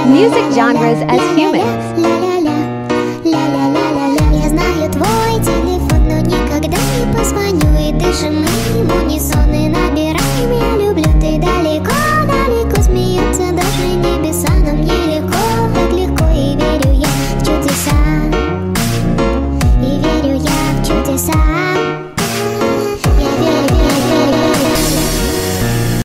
music genres as humans. Я знаю твой телефон, но никогда не позвоню. И дышим мы в унисон и набираем «Я люблю». Ты далеко, далеко, смеются даже небеса. Нам нелегко, так легко, и верю я в чудеса. И верю я в чудеса.